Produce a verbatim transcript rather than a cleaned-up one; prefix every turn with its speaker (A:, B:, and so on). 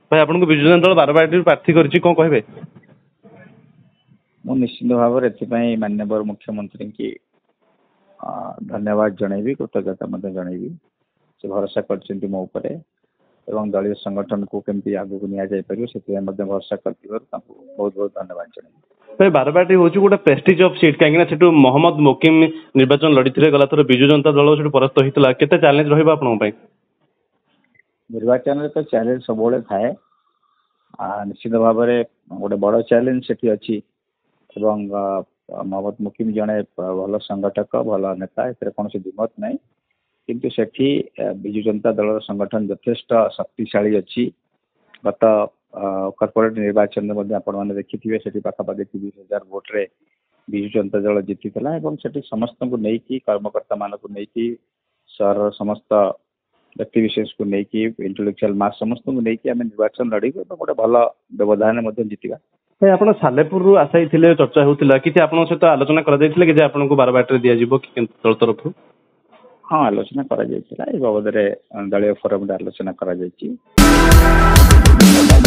A: भाई आपको विजु जनता दल बारवाटी प्रार्थी करिछि कोन कहबे?
B: मु निश्चित भाव में माननीय मुख्यमंत्री की धन्यवाद जनइबी कृतज्ञता जनइबी से भरोसा कर मो उपरे एवं दलीय संगठन को केमती आगू नि जापर से भरोसा कर बहुत बहुत धन्यवाद जनइबी।
A: भाई बारवाटी हूँ गोटे प्रेस्टिज ऑफ सीट कहीं से मोहम्मद मोकिम निर्वाचन लड़ी गला थर विजु जनता दल से परास्त होता केते चैलेंज रहिबा आपन पई?
B: निर्वाचन तो चैलेंज सब थाए निश्चित भाव में गोटे बड़ चैलेंज से अच्छी एवं मोहम्मद मुकिम जड़े भल संगठक भल नेता ए कौन द्विमत ना किंतु सेठी विजु जनता दल संगठन यथेष्ट शक्तिशाली अच्छी गत कॉर्पोरेट निर्वाचन में देखिए से पाखापाखि तीस हजार भोट्रे विजु जनता दल जीती से समस्त को लेकिन कर्मकर्ता मान को लेकिन सहर समस्त व्यक्ति विशेष को लेकिन इंटेलेक्चुअल मास समस्त को लेकिन आम निर्वाचन लड़ू गोटे भल व्यवधान जीतवा।
A: भाई आप सालेपुर आशायी थे चर्चा होता कि सहित आलोचना कर आपको बारवाटी दि जाव दल तरफ?
B: हाँ आलोचना करा बाबद दलीय फोरम आलोचना करा।